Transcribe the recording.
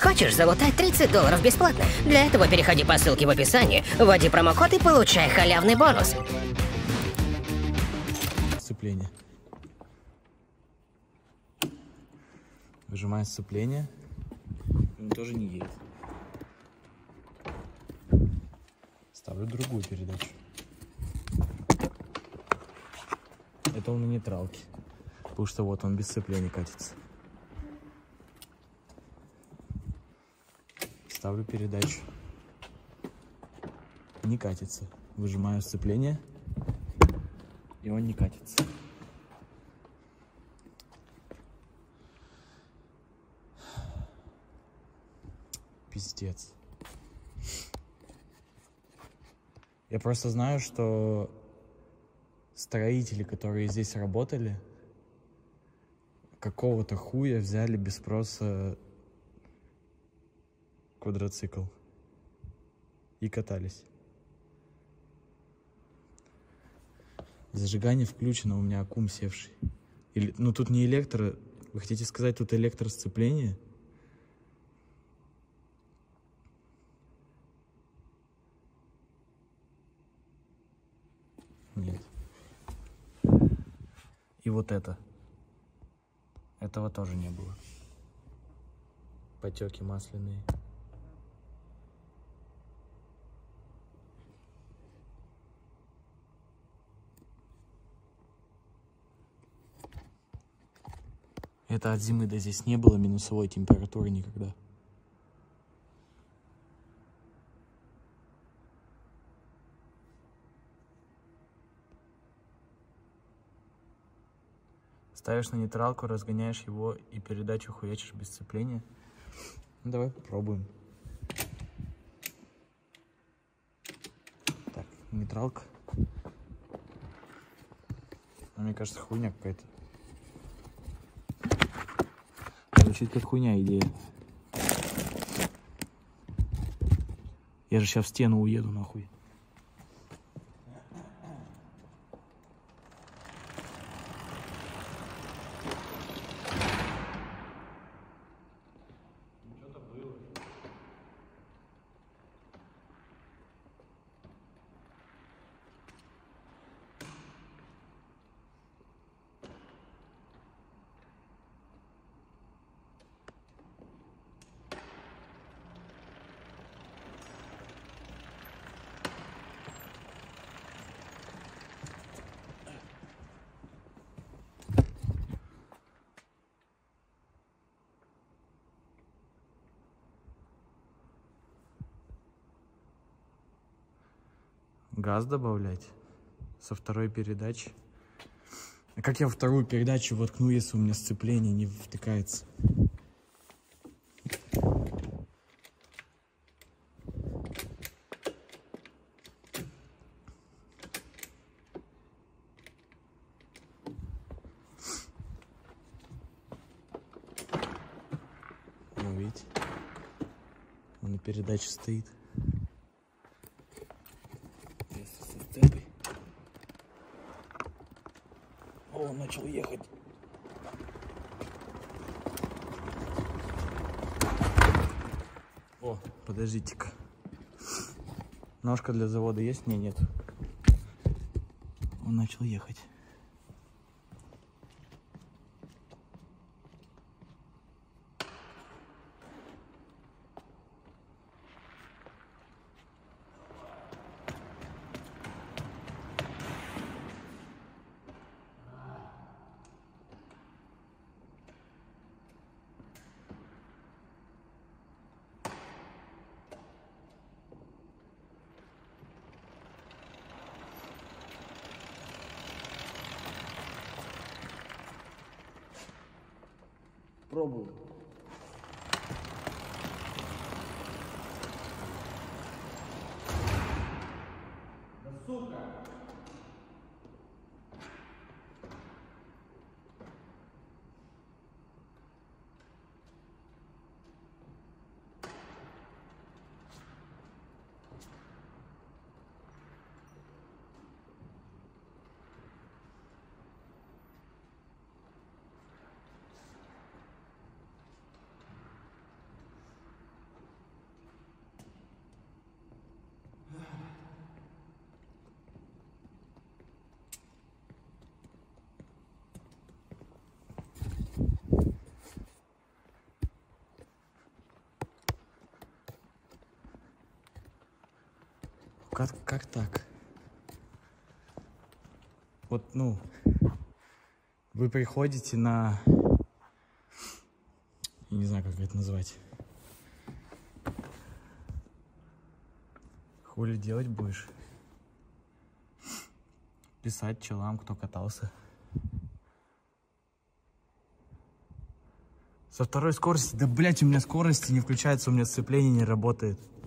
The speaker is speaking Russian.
Хочешь залутать $30 бесплатно? Для этого переходи по ссылке в описании, вводи промокод и получай халявный бонус. Сцепление. Выжимаю сцепление. Он тоже не едет. Ставлю другую передачу. Это он на нейтралке. Потому что вот он без сцепления катится. Ставлю передачу. Не катится. Выжимаю сцепление. И он не катится. Пиздец. Я просто знаю, что строители, которые здесь работали, какого-то хуя взяли без спроса квадроцикл и катались. Зажигание включено, у меня аккум севший. Или, ну тут не электро. Вы хотите сказать, тут электросцепление? Нет. И вот это. Этого тоже не было. Потеки масляные. Это от зимы до здесь не было минусовой температуры никогда. Ставишь на нейтралку, разгоняешь его и передачу хуячишь без сцепления. Ну, давай попробуем. Так, нейтралка. Мне кажется, хуйня какая-то. Звучит как хуйня идея. Я же сейчас в стену уеду нахуй. Газ добавлять со второй передачи. А как я во вторую передачу воткну, если у меня сцепление не втыкается? Ну, видите, он на передаче стоит. О, он начал ехать. О, подождите-ка. Ножка для завода есть? Не, нет. Он начал ехать. Пробую. Да сука! как так? Вот, ну, вы приходите на... Я не знаю, как это назвать. Хули делать будешь? Писать челам, кто катался. Со второй скорости, да, блять, у меня скорости не включается, у меня сцепление не работает.